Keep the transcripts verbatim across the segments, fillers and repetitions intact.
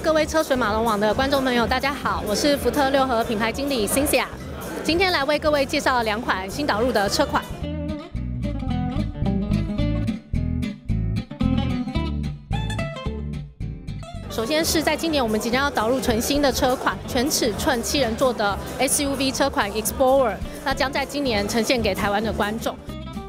各位车水马龙网的观众朋友，大家好，我是福特六合品牌经理 Cynthia， 今天来为各位介绍两款新导入的车款。首先是在今年我们即将要导入全新的车款，全尺寸七人座的 S U V 车款 Explorer， 那将在今年呈现给台湾的观众。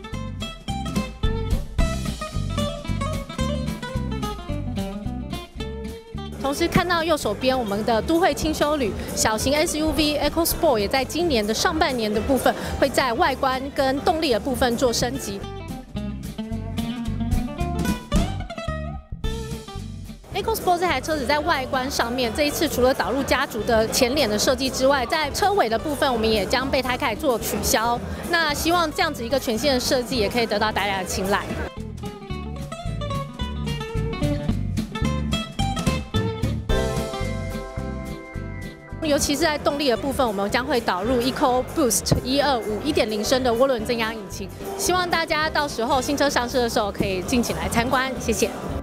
同时看到右手边，我们的都会轻休旅小型 S U V EcoSport 也在今年的上半年的部分，会在外观跟动力的部分做升级。EcoSport 这台车子在外观上面，这一次除了导入家族的前脸的设计之外，在车尾的部分，我们也将备胎开始做取消。那希望这样子一个全新的设计，也可以得到大家的青睐。 尤其是在动力的部分，我们将会导入 EcoBoost 一二五 一点零升的涡轮增压引擎，希望大家到时候新车上市的时候可以敬请来参观，谢谢。